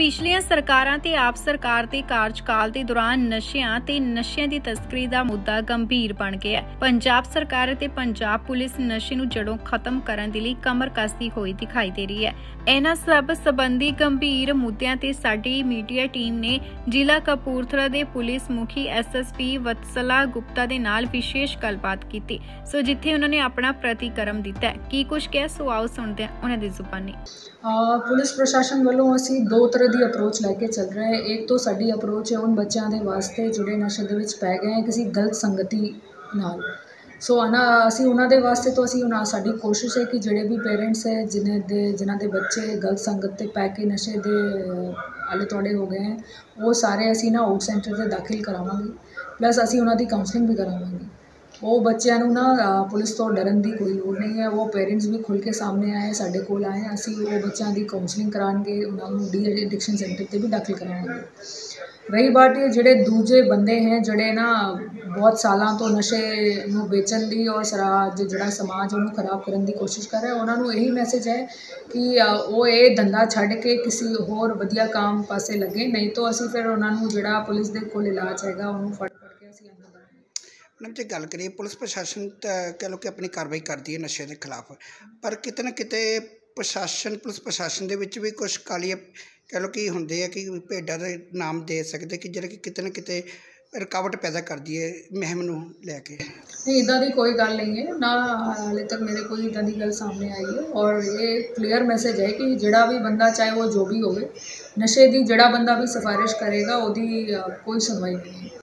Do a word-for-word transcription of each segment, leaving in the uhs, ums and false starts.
ਪਿਛਲੀਆਂ ਸਰਕਾਰਾਂ ਤੇ ਆਪ ਸਰਕਾਰ ਦੇ ਕਾਰਜਕਾਲ ਦੇ ਦੌਰਾਨ ਨਸ਼ਿਆਂ ਤੇ ਨਸ਼ਿਆਂ ਦੀ ਤਸਕਰੀ ਦਾ ਮੁੱਦਾ ਗੰਭੀਰ ਬਣ ਗਿਆ ਹੈ। ਪੰਜਾਬ ਸਰਕਾਰ ਅਤੇ ਪੰਜਾਬ ਪੁਲਿਸ ਨਸ਼ੇ ਨੂੰ ਜੜੋਂ ਖਤਮ ਕਰਨ ਦੇ ਲਈ ਕਮਰ ਕੱਸਦੀ ਹੋਈ ਦਿਖਾਈ ਦੇ ਰਹੀ ਹੈ। ਇਹਨਾਂ ਸਭ ਸੰਬੰਧੀ ਗੰਭੀਰ ਮੁੱਦਿਆਂ ਤੇ ਸਾਡੀ ਮੀਡੀਆ ਟੀਮ ਨੇ ਜ਼ਿਲ੍ਹਾ ਕਪੂਰਥਲਾ ਦੇ ਪੁਲਿਸ ਮੁਖੀ S S P Vatsala Gupta ਦੇ ਨਾਲ ਵਿਸ਼ੇਸ਼ ਗੱਲਬਾਤ ਕੀਤੀ, ਸੋ ਜਿੱਥੇ ਉਹਨਾਂ ਨੇ ਆਪਣਾ ਪ੍ਰਤੀਕਰਮ ਦਿੱਤਾ ਹੈ। ਕੀ ਕੁਝ ਕਿਹਾ, ਸੋ ਆਓ ਸੁਣਦੇ ਹਾਂ ਉਹਨਾਂ ਦੀ ਜ਼ੁਬਾਨੀ। ਪੁਲਿਸ ਪ੍ਰਸ਼ਾਸਨ ਵੱਲੋਂ ਅਸੀਂ ਦੋ ਤਰ੍ਹਾਂ ਦੀ ਅਪਰੋਚ ਲੈ ਕੇ ਚੱਲ ਰਹੇ ਹਾਂ। ਇੱਕ ਤਾਂ ਸਾਡੀ ਅਪਰੋਚ ਹੈ ਉਹਨਾਂ ਬੱਚਿਆਂ ਦੇ ਵਾਸਤੇ ਜਿਹੜੇ ਨਸ਼ੇ ਦੇ ਵਿੱਚ ਪੈ ਗਏ ਹੈ ਕਿਸੇ ਗਲਤ ਸੰਗਤੀ ਨਾਲ। ਸੋ ਨਾ ਅਸੀਂ ਉਹਨਾਂ ਦੇ ਵਾਸਤੇ ਤਾਂ ਅਸੀਂ ਉਹਨਾਂ ਸਾਡੀ ਕੋਸ਼ਿਸ਼ ਹੈ ਕਿ ਜਿਹੜੇ ਵੀ ਪੇਰੈਂਟਸ ਹੈ ਜਿਨ੍ਹਾਂ ਦੇ ਜਿਨ੍ਹਾਂ ਦੇ ਬੱਚੇ ਗਲਤ ਸੰਗਤ 'ਤੇ ਪੈ ਕੇ ਨਸ਼ੇ ਦੇ ਆਲੇ ਦੁਆਲੇ ਹੋ ਗਏ ਹੈ, ਉਹ ਸਾਰੇ ਅਸੀਂ ਨਾ ਆਊਟ ਸੈਂਟਰ 'ਤੇ ਦਾਖਲ ਕਰਾਵਾਂਗੇ। ਪਲੱਸ ਅਸੀਂ ਉਹਨਾਂ ਦੀ ਕਾਉਂਸਲਿੰਗ ਵੀ ਕਰਾਵਾਂਗੇ। ਉਹ ਬੱਚਿਆਂ ਨੂੰ ਨਾ ਪੁਲਿਸ ਤੋਂ ਡਰਨ ਦੀ ਕੋਈ ਲੋੜ ਨਹੀਂ ਹੈ। ਉਹ ਪੇਰੈਂਟਸ ਵੀ ਖੁੱਲ੍ਹ ਕੇ ਸਾਹਮਣੇ ਆਏ, ਸਾਡੇ ਕੋਲ ਆਏ, ਅਸੀਂ ਉਹ ਬੱਚਿਆਂ ਦੀ ਕਾਉਂਸਲਿੰਗ ਕਰਾਂਗੇ, ਉਹਨਾਂ ਨੂੰ ਡੀ ਐਡਿਕਸ਼ਨ ਸੈਂਟਰ 'ਤੇ ਵੀ ਦਾਖਲ ਕਰਾਵਾਂਗੇ। ਰਹੀ ਬਾਤ ਇਹ ਜਿਹੜੇ ਦੂਜੇ ਬੰਦੇ ਹੈ ਜਿਹੜੇ ਨਾ ਬਹੁਤ ਸਾਲਾਂ ਤੋਂ ਨਸ਼ੇ ਨੂੰ ਵੇਚਣ ਦੀ ਔਰ ਸਰਾਜ ਜਿਹੜਾ ਸਮਾਜ ਉਹਨੂੰ ਖਰਾਬ ਕਰਨ ਦੀ ਕੋਸ਼ਿਸ਼ ਕਰ ਰਿਹਾ, ਉਹਨਾਂ ਨੂੰ ਇਹੀ ਮੈਸੇਜ ਹੈ ਕਿ ਉਹ ਇਹ ਧੰਦਾ ਛੱਡ ਕੇ ਕਿਸੇ ਹੋਰ ਵਧੀਆ ਕੰਮ ਪਾਸੇ ਲੱਗੇ, ਨਹੀਂ ਤਾਂ ਅਸੀਂ ਫਿਰ ਉਹਨਾਂ ਨੂੰ ਜਿਹੜਾ ਪੁਲਿਸ ਦੇ ਕੋਲ ਇਲਾਜ ਹੈਗਾ ਉਹਨੂੰ ਫੜ ਫੜ ਕੇ ਅਸੀਂ ਅੰਦਰ ਕਰਾਂਗੇ। ਮੈਡਮ ਜੇ ਗੱਲ ਕਰੀਏ ਪੁਲਿਸ ਪ੍ਰਸ਼ਾਸਨ ਤਾਂ ਕਹਿ ਲਓ ਕਿ ਆਪਣੀ ਕਾਰਵਾਈ ਕਰਦੀ ਹੈ ਨਸ਼ੇ ਦੇ ਖਿਲਾਫ, ਪਰ ਕਿਤੇ ਨਾ ਕਿਤੇ ਪ੍ਰਸ਼ਾਸਨ ਪੁਲਿਸ ਪ੍ਰਸ਼ਾਸਨ ਦੇ ਵਿੱਚ ਵੀ ਕੁਛ ਕਾਲੀ ਕਹਿ ਲਓ ਕਿ ਹੁੰਦੇ ਆ ਕਿ ਭੇਡਾਂ ਦੇ ਨਾਮ ਦੇ ਸਕਦੇ ਕਿ ਜਿਹੜੇ ਕਿ ਕਿਤੇ ਨਾ ਕਿਤੇ ਰੁਕਾਵਟ ਪੈਦਾ ਕਰਦੀ ਹੈ ਮੁਹਿੰਮ ਨੂੰ ਲੈ ਕੇ। ਨਹੀਂ, ਇੱਦਾਂ ਦੀ ਕੋਈ ਗੱਲ ਨਹੀਂ ਹੈ, ਨਾ ਹਾਲੇ ਤੱਕ ਮੇਰੇ ਕੋਈ ਇੱਦਾਂ ਦੀ ਗੱਲ ਸਾਹਮਣੇ ਆਈ ਹੈ। ਔਰ ਇਹ ਕਲੀਅਰ ਮੈਸੇਜ ਹੈ ਕਿ ਜਿਹੜਾ ਵੀ ਬੰਦਾ ਚਾਹੇ ਉਹ ਜੋ ਵੀ ਹੋਵੇ, ਨਸ਼ੇ ਦੀ ਜਿਹੜਾ ਬੰਦਾ ਵੀ ਸਿਫਾਰਿਸ਼ ਕਰੇਗਾ ਉਹਦੀ ਕੋਈ ਸੁਣਵਾਈ ਨਹੀਂ ਹੈ।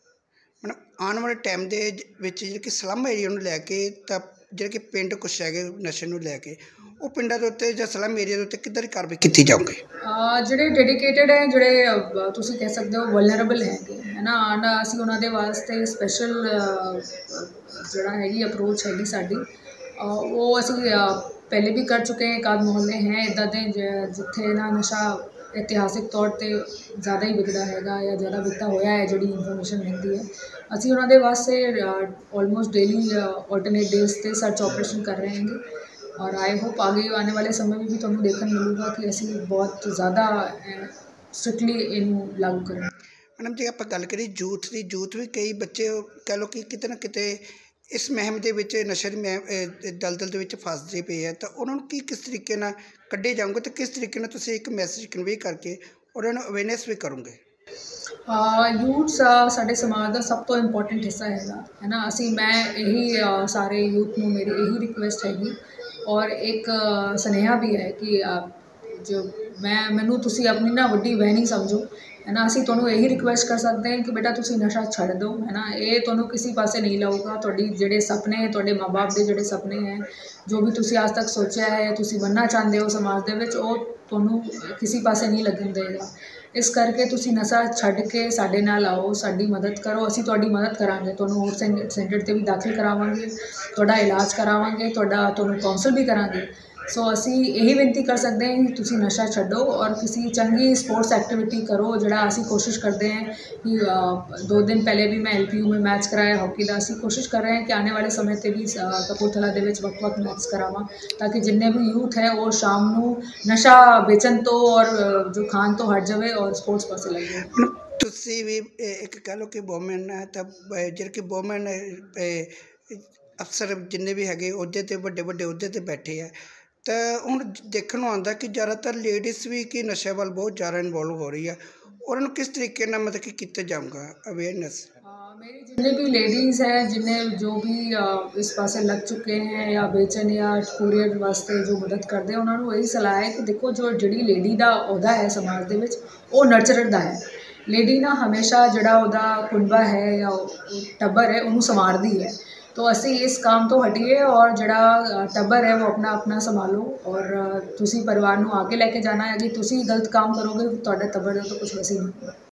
ਆਉਣ ਵਾਲੇ ਟਾਈਮ ਦੇ ਵਿੱਚ ਜਿਹੜੇ ਕਿ ਸਲਮ ਏਰੀਆ ਨੂੰ ਲੈ ਕੇ ਤਾਂ ਜਿਹੜੇ ਕਿ ਪਿੰਡ ਕੁਛ ਹੈਗੇ ਨਸ਼ੇ ਨੂੰ ਲੈ ਕੇ, ਉਹ ਪਿੰਡਾਂ ਦੇ ਉੱਤੇ ਜਾਂ ਸਲਮ ਏਰੀਆ ਦੇ ਉੱਤੇ ਕਿੱਦਾਂ ਦੀ ਕਾਰਵਾਈ ਕੀਤੀ ਜਾਊਗੀ? ਜਿਹੜੇ ਡੈਡੀਕੇਟਡ ਹੈ, ਜਿਹੜੇ ਤੁਸੀਂ ਕਹਿ ਸਕਦੇ ਹੋ ਵਲਨਰੇਬਲ ਹੈਗੇ ਹੈ ਨਾ, ਅਸੀਂ ਉਹਨਾਂ ਦੇ ਵਾਸਤੇ ਸਪੈਸ਼ਲ ਜਿਹੜਾ ਹੈਗੀ ਅਪਰੋਚ ਹੈਗੀ ਸਾਡੀ, ਉਹ ਅਸੀਂ ਪਹਿਲੇ ਵੀ ਕਰ ਚੁੱਕੇ ਹਾਂ। ਇੱਕ ਮੁਹੱਲੇ ਹੈ ਇੱਦਾਂ ਦੇ ਜਿੱਥੇ ਨਾ ਨਸ਼ਾ ਇਤਿਹਾਸਿਕ ਤੌਰ 'ਤੇ ਜ਼ਿਆਦਾ ਹੀ ਵਿਕਦਾ ਹੈਗਾ ਜਾਂ ਜ਼ਿਆਦਾ ਵਿਕਦਾ ਹੋਇਆ ਹੈ, ਜਿਹੜੀ ਇਨਫੋਰਮੇਸ਼ਨ ਮਿਲਦੀ ਹੈ ਅਸੀਂ ਉਹਨਾਂ ਦੇ ਵਾਸਤੇ ਆਲਮੋਸਟ ਡੇਲੀ ਆਲਟਰਨੇਟ ਡੇਜ਼ 'ਤੇ ਸਰਚ ਆਪਰੇਸ਼ਨ ਕਰ ਰਹੇ ਹੈਗੇ। ਔਰ ਆਈ ਹੋਪ ਆगे आने वाले समय में भी ਤੁਹਾਨੂੰ ਦੇਖਣ ਮਿਲੂਗਾ ਕਿ ਅਸੀਂ ਬਹੁਤ ਜ਼ਿਆਦਾ ਸਟ੍ਰਿਕਟਲੀ ਇਹਨੂੰ ਲਾਗੂ ਕਰਾਂਗੇ। ਮੈਡਮ ਜੇ ਆਪਾਂ ਗੱਲ ਕਰੀਏ ਯੂਥ ਦੀ, ਯੂਥ ਵੀ ਕਈ ਬੱਚੇ ਕਹਿ ਲਓ ਕਿ ਕਿਤੇ ਨਾ ਕਿਤੇ ਇਸ ਮੁਹਿੰਮ ਦੇ ਵਿੱਚ ਨਸ਼ੇ ਦੀ ਮੁਹਿੰਮ ਦਲਦਲ ਦੇ ਵਿੱਚ ਫਸਦੇ ਪਏ ਆ, ਤਾਂ ਉਹਨਾਂ ਨੂੰ ਕੀ ਕਿਸ ਤਰੀਕੇ ਨਾਲ ਕੱਢੇ ਜਾਓਗੇ ਅਤੇ ਕਿਸ ਤਰੀਕੇ ਨਾਲ ਤੁਸੀਂ ਇੱਕ ਮੈਸੇਜ ਕਨਵੇ ਕਰਕੇ ਉਹਨਾਂ ਨੂੰ ਅਵੇਅਰਨੈਸ ਵੀ ਕਰੋਗੇ? ਯੂਥ ਸਾਡੇ ਸਮਾਜ ਦਾ ਸਭ ਤੋਂ ਇੰਪੋਰਟੈਂਟ ਹਿੱਸਾ ਹੈਗਾ ਹੈ ਨਾ। ਅਸੀਂ ਮੈਂ ਇਹੀ ਸਾਰੇ ਯੂਥ ਨੂੰ ਮੇਰੀ ਇਹੀ ਰਿਕੁਐਸਟ ਹੈਗੀ ਔਰ ਇੱਕ ਸੁਨੇਹਾ ਵੀ ਹੈ ਕਿ ਜੋ ਮੈਂ ਮੈਨੂੰ ਤੁਸੀਂ ਆਪਣੀ ਨਾ ਵੱਡੀ ਬਹਿਨ ਹੀ ਸਮਝੋ ਹੈ ਨਾ। ਅਸੀਂ ਤੁਹਾਨੂੰ ਇਹੀ ਰਿਕੁਐਸਟ ਕਰ ਸਕਦੇ ਹਾਂ ਕਿ ਬੇਟਾ ਤੁਸੀਂ ਨਸ਼ਾ ਛੱਡ ਦਿਓ ਹੈ ਨਾ। ਇਹ ਤੁਹਾਨੂੰ ਕਿਸੇ ਪਾਸੇ ਨਹੀਂ ਲਾਊਗਾ। ਤੁਹਾਡੀ ਜਿਹੜੇ ਸੁਪਨੇ ਤੁਹਾਡੇ ਮਾਂ ਬਾਪ ਦੇ ਜਿਹੜੇ ਸੁਪਨੇ ਹੈ, ਜੋ ਵੀ ਤੁਸੀਂ ਅੱਜ ਤੱਕ ਸੋਚਿਆ ਹੈ ਤੁਸੀਂ ਬਣਨਾ ਚਾਹੁੰਦੇ ਹੋ ਸਮਾਜ ਦੇ ਵਿੱਚ, ਉਹ ਤੁਹਾਨੂੰ ਕਿਸੇ ਪਾਸੇ ਨਹੀਂ ਲੱਗਣ ਦੇਗਾ। ਇਸ ਕਰਕੇ ਤੁਸੀਂ ਨਸ਼ਾ ਛੱਡ ਕੇ ਸਾਡੇ ਨਾਲ ਆਓ, ਸਾਡੀ ਮਦਦ ਕਰੋ, ਅਸੀਂ ਤੁਹਾਡੀ ਮਦਦ ਕਰਾਂਗੇ। ਤੁਹਾਨੂੰ ਹੋਰ ਸੈਂਟਰ 'ਤੇ ਵੀ ਦਾਖਲ ਕਰਾਵਾਂਗੇ, ਤੁਹਾਡਾ ਇਲਾਜ ਕਰਾਵਾਂਗੇ, ਤੁਹਾਡਾ ਤੁਹਾਨੂੰ ਕਾਉਂਸਲ ਵੀ ਕਰਾਂਗੇ। ਸੋ ਅਸੀਂ ਇਹੀ ਬੇਨਤੀ ਕਰ ਸਕਦੇ ਹਾਂ ਕਿ ਤੁਸੀਂ ਨਸ਼ਾ ਛੱਡੋ ਔਰ ਕਿਸੇ ਚੰਗੀ ਸਪੋਰਟਸ ਐਕਟੀਵਿਟੀ ਕਰੋ। ਜਿਹੜਾ ਅਸੀਂ ਕੋਸ਼ਿਸ਼ ਕਰਦੇ ਹਾਂ ਕਿ ਦੋ ਦਿਨ ਪਹਿਲੇ ਵੀ ਮੈਂ ਐਲ ਪੀ ਯੂ में ਮੈਚ ਕਰਾਇਆ ਹਾਕੀ ਦਾ। ਅਸੀਂ ਕੋਸ਼ਿਸ਼ ਕਰ ਰਹੇ ਹਾਂ ਕਿ ਆਉਣੇ ਵਾਲੇ ਸਮੇਂ 'ਤੇ ਵੀ ਕਪੂਰਥਲਾ ਦੇ ਵਿੱਚ ਵੱਖ ਵੱਖ ਮੈਚ ਕਰਾਵਾਂ ਤਾਂ ਕਿ ਜਿੰਨੇ ਵੀ ਯੂਥ ਹੈ ਉਹ ਸ਼ਾਮ ਨੂੰ ਨਸ਼ਾ ਵੇਚਣ ਤੋਂ ਔਰ ਜੋ ਖਾਣ ਤੋਂ ਹਟ ਜਾਵੇ ਔਰ ਸਪੋਰਟਸ ਪਾਸੇ ਲੱਗ ਜਾਵੇ। ਤੁਸੀਂ ਵੀ ਇੱਕ ਕਹਿ ਲਓ ਕਿ ਵੂਮੈਨ ਹੈ ਤਾਂ ਜਿਹੜੇ ਕਿ ਵੂਮੈਨ ਅਫਸਰ ਜਿੰਨੇ ਵੀ ਹੈਗੇ ਅਹੁਦੇ 'ਤੇ ਵੱਡੇ ਵੱਡੇ ਅਹੁਦੇ 'ਤੇ ਬੈਠੇ ਆ, ਤਾਂ ਹੁਣ ਦੇਖਣ ਨੂੰ ਆਉਂਦਾ ਕਿ ਜ਼ਿਆਦਾਤਰ ਲੇਡੀਜ਼ ਵੀ ਕਿ ਨਸ਼ੇ ਵੱਲ ਬਹੁਤ ਜ਼ਿਆਦਾ ਇਨਵੋਲਵ ਹੋ ਰਹੀ ਆ। ਉਹਨਾਂ ਨੂੰ ਕਿਸ ਤਰੀਕੇ ਨਾਲ ਮਤਲਬ ਕਿ ਕੀਤਾ ਜਾਊਗਾ ਅਵੇਅਰਨੈਸ? मेरी जितने भी लेडीज़ हैं जिन्हें जो भी इस पास लग चुके हैं या बेचन या कुरियर वास्ते जो मदद करते हैं, उन्होंने यही सलाह है कि देखो जो जी लेडी का अहदा है समाज के वो नर्चरर का है। लेडी ना हमेशा जोड़ा उहदा कुंबा है या टब्बर है उन्होंने संवारदी है। तो असी इस काम तो हटिए और जोड़ा टब्बर है वो अपना अपना संभालो और तुसी परिवार को आगे लैके जाना है। कि तुसी गलत काम करोगे तो टब्बर तो कुछ वैसे नहीं।